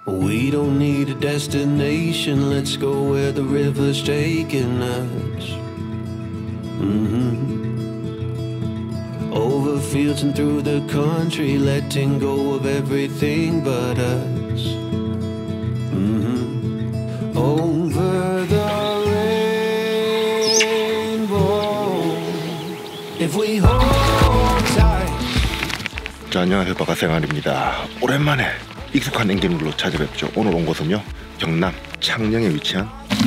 We don't need a destination, let's go where the river's taking us. Over fields and through the country, letting go of everything but us. Over the rainbow, if we hold tight. 자, 안녕하세요. 바깥생활입니다. 오랜만에 익숙한 엔딩으로 찾아뵙죠. 오늘 온 곳은요, 경남 창녕에 위치한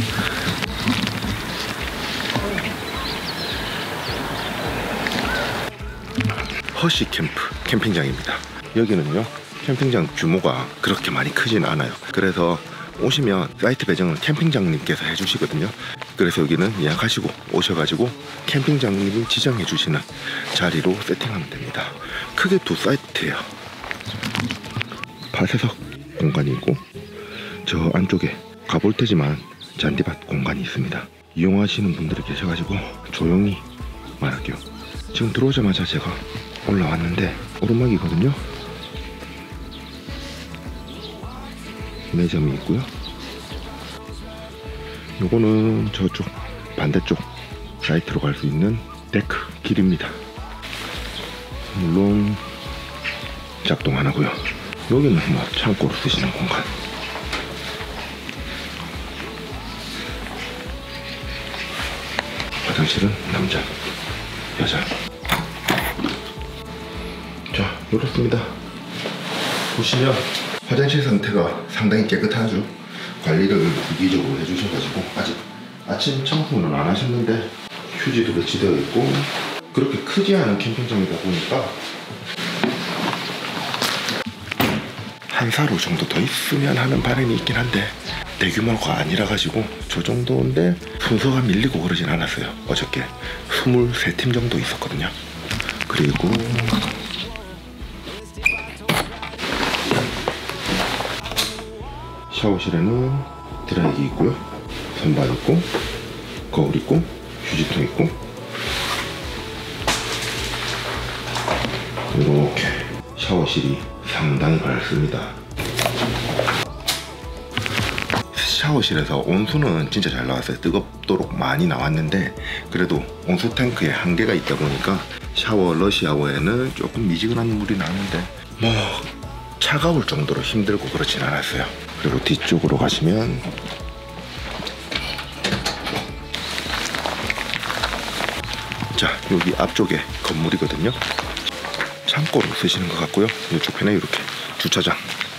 허쉬 캠핑장입니다. 여기는요, 캠핑장 규모가 그렇게 많이 크진 않아요. 그래서 오시면 사이트 배정은 캠핑장님께서 해주시거든요. 그래서 여기는 예약하시고 오셔가지고 캠핑장님이 지정해 주시는 자리로 세팅하면 됩니다. 크게 두 사이트예요. 파쇄석 공간이 있고, 저 안쪽에 가볼 테지만 잔디밭 공간이 있습니다. 이용하시는 분들이 계셔가지고 조용히 말할게요. 지금 들어오자마자 제가 올라왔는데 오르막이거든요. 매점이 있고요. 요거는 저쪽 반대쪽 사이트로 갈 수 있는 데크 길입니다. 물론 작동 안 하고요. 여기는 뭐 창고로 쓰시는 공간. 화장실은 남자, 여자. 자, 이렇습니다. 보시면 화장실 상태가 상당히 깨끗하죠. 관리를 유기적으로 해주셔가지고 아직 아침 청소는 안 하셨는데 휴지도 배치되어 있고, 그렇게 크지 않은 캠핑장이다 보니까 한 사로 정도 더 있으면 하는 바람이 있긴 한데 대규모가 아니라 가지고 저 정도인데 순서가 밀리고 그러진 않았어요. 어저께 23팀 정도 있었거든요. 그리고 샤워실에는 드라이기 있고요, 선반 있고, 거울 있고, 휴지통 있고, 이렇게 샤워실이 상당히 밝습니다. 샤워실에서 온수는 진짜 잘 나왔어요. 뜨겁도록 많이 나왔는데 그래도 온수 탱크에 한계가 있다 보니까 러시아워에는 조금 미지근한 물이 나는데 뭐 차가울 정도로 힘들고 그렇진 않았어요. 그리고 뒤쪽으로 가시면 자, 여기 앞쪽에 건물이거든요. 창고로 쓰시는 것 같고요. 이쪽 편에 이렇게 주차장.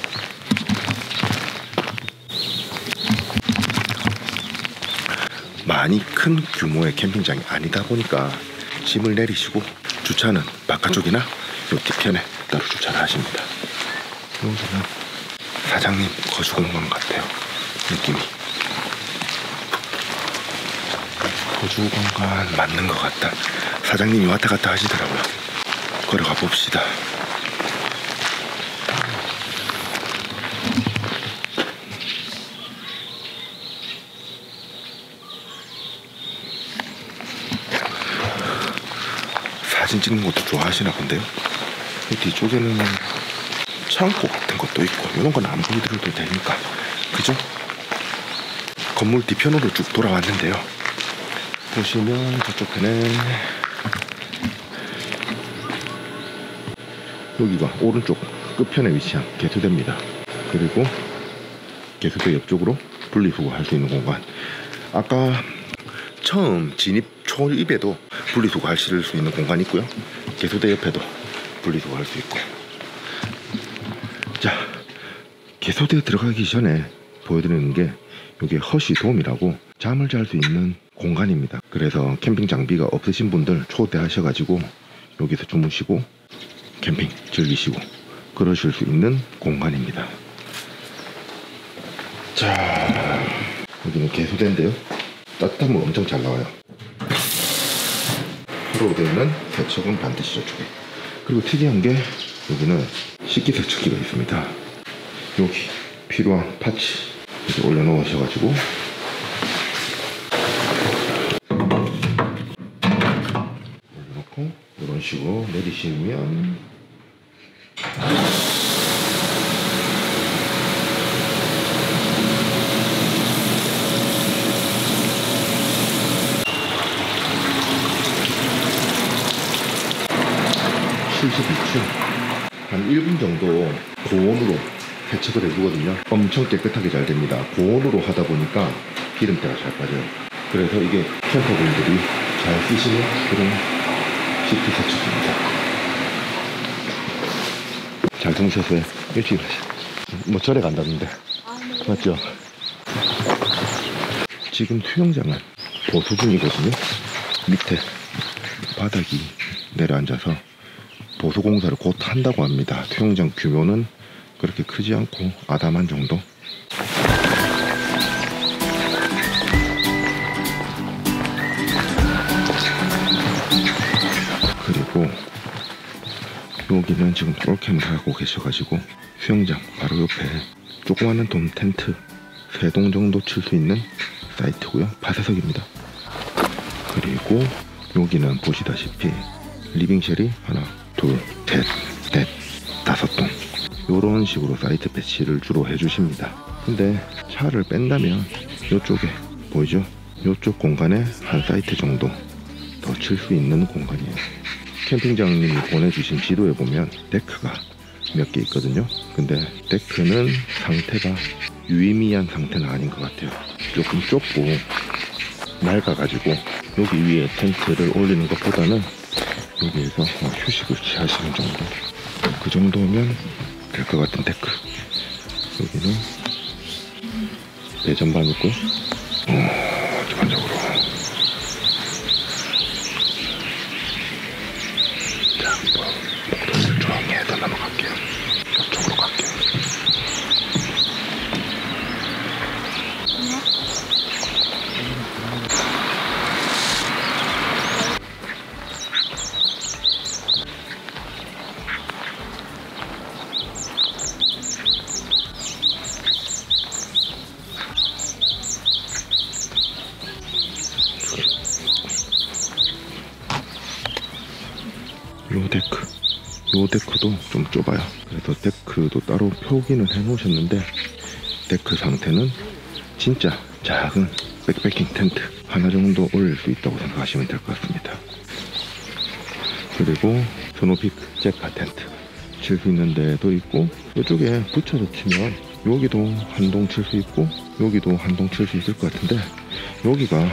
많이 큰 규모의 캠핑장이 아니다 보니까 짐을 내리시고 주차는 바깥쪽이나 요 뒤편에 따로 주차를 하십니다. 여기는 사장님 거주 공간 같아요. 느낌이 거주 공간 맞는 것 같다. 사장님이 왔다 갔다 하시더라고요. 걸어가 봅시다. 사진 찍는 것도 좋아하시나 본데요. 뒤쪽에는 창고 같은 것도 있고, 이런 건 안 보여드려도 되니까, 그죠? 건물 뒤편으로 쭉 돌아왔는데요. 보시면 저쪽 편에 여기가 오른쪽 끝편에 위치한 개수대입니다. 그리고 개수대 옆쪽으로 분리수거할 수 있는 공간. 아까 처음 진입 초입에도 분리수거하실 수 있는 공간이 있고요. 개수대 옆에도 분리수거할 수 있고. 자, 개수대에 들어가기 전에 보여드리는 게 여기 허쉬돔이라고 잠을 잘 수 있는 공간입니다. 그래서 캠핑 장비가 없으신 분들 초대하셔가지고 여기서 주무시고 캠핑 즐기시고 그러실 수 있는 공간입니다. 자, 여기는 개수대인데요. 따뜻한 물 엄청 잘 나와요. 하루로 되어 있는 세척은 반드시 저쪽에. 그리고 특이한 게 여기는 식기세척기가 있습니다. 여기 필요한 파츠 이렇게 올려놓으셔가지고 올려놓고 이런 식으로 내리시면 한 1분 정도 고온으로 세척을 해주거든요. 엄청 깨끗하게 잘 됩니다. 고온으로 하다 보니까 기름때가 잘 빠져요. 그래서 이게 캠퍼분들이 잘 쓰시는 그런 시트 세척입니다. 잘 주무셨어요? 일찍 일어나세요. 뭐 절에 간다는데 맞죠? 지금 수영장은 보수 중이거든요. 밑에 바닥이 내려앉아서 보수 공사를 곧 한다고 합니다. 수영장 규모는 그렇게 크지 않고 아담한 정도. 그리고 여기는 지금 롤캠을 하고 계셔가지고 수영장 바로 옆에 조그마한 돔 텐트 3동 정도 칠 수 있는 사이트고요. 파쇄석입니다. 그리고 여기는 보시다시피 리빙쉘이 하나, 둘, 셋, 넷, 5동 요런 식으로 사이트 배치를 주로 해주십니다. 근데 차를 뺀다면 요쪽에 보이죠? 요쪽 공간에 한 사이트 정도 더 칠 수 있는 공간이에요. 캠핑장님이 보내주신 지도에 보면 데크가 몇 개 있거든요. 근데 데크는 상태가 유의미한 상태는 아닌 것 같아요. 조금 좁고 낡아가지고 여기 위에 텐트를 올리는 것보다는 여기에서 휴식을 취하시는 정도, 그 정도면 될 것 같은 데크. 여기는 배전반 있고 기본적으로 자, 한번 목도리를 조용히 해서 넘어갈게요. 이쪽으로 갈게요. 요 데크도 좀 좁아요. 그래서 데크도 따로 표기는 해 놓으셨는데 데크 상태는 진짜 작은 백패킹 텐트 하나 정도 올릴 수 있다고 생각하시면 될 것 같습니다. 그리고 스노피크 제카 텐트 칠 수 있는 데도 있고, 이쪽에 붙여서 치면 여기도 한 동 칠 수 있고 여기도 한 동 칠 수 있을 것 같은데, 여기가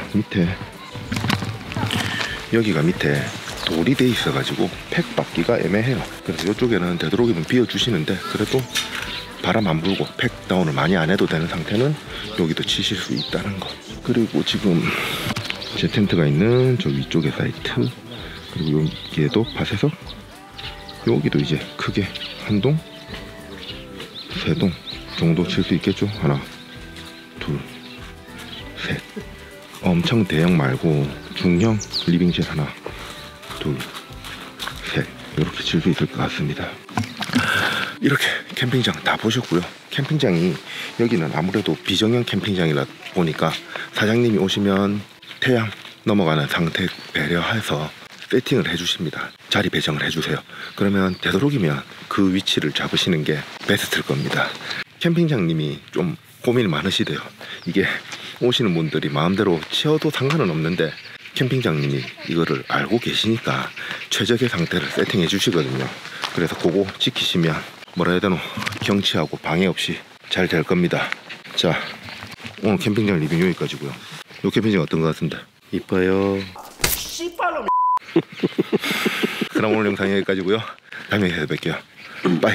밑에 돌이 돼 있어 가지고 팩 받기가 애매해요. 그래서 이쪽에는 되도록이면 비워 주시는데, 그래도 바람 안 불고 팩 다운을 많이 안 해도 되는 상태는 여기도 치실 수 있다는 거. 그리고 지금 제 텐트가 있는 저 위쪽에 사이트, 그리고 여기에도 파쇄석, 여기도 이제 크게 한 동, 3동 정도 칠 수 있겠죠. 하나, 둘, 셋. 엄청 대형 말고 중형 리빙쉘 하나, 둘, 셋, 이렇게 칠 수 있을 것 같습니다. 이렇게 캠핑장 다 보셨고요. 캠핑장이 여기는 아무래도 비정형 캠핑장이라 보니까 사장님이 오시면 태양 넘어가는 상태 배려해서 세팅을 해주십니다. 자리 배정을 해주세요. 그러면 되도록이면 그 위치를 잡으시는 게 베스트일 겁니다. 캠핑장님이 좀 고민이 많으시대요. 이게 오시는 분들이 마음대로 치워도 상관은 없는데 캠핑장님이 이거를 알고 계시니까 최적의 상태를 세팅해 주시거든요. 그래서 그거 지키시면 뭐라 해야 되노, 경치하고 방해 없이 잘 될 겁니다. 자, 오늘 캠핑장 리뷰 여기까지고요. 이 캠핑장 어떤 것 같습니다? 이뻐요. 씨발로. 그럼 오늘 영상 여기까지고요. 다음에 뵐게요. 빠이.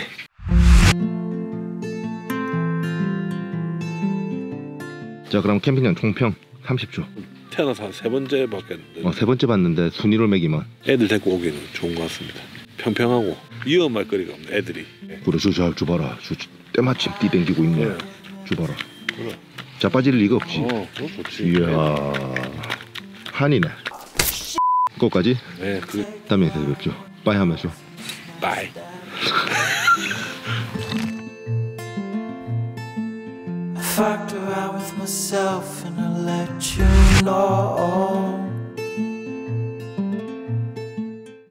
자, 그럼 캠핑장 총평 30초. 태어나서 한 3번째 봤겠는데 3번째 봤는데 순위를 매기면 애들 데리고 오기는 좋은 것 같습니다. 평평하고 위험할 거리가 없네. 애들이. 그래, 저 줘봐라. 때마침 뛰댕기고 있네. 네. 줘봐라. 그래. 자빠질 리가 없지. 그거 좋지. 이야, 한이네. 그거까지? 네, 다음에 뵙죠. 빠이 하면서. 빠이. Factor out with myself and I'll let you know.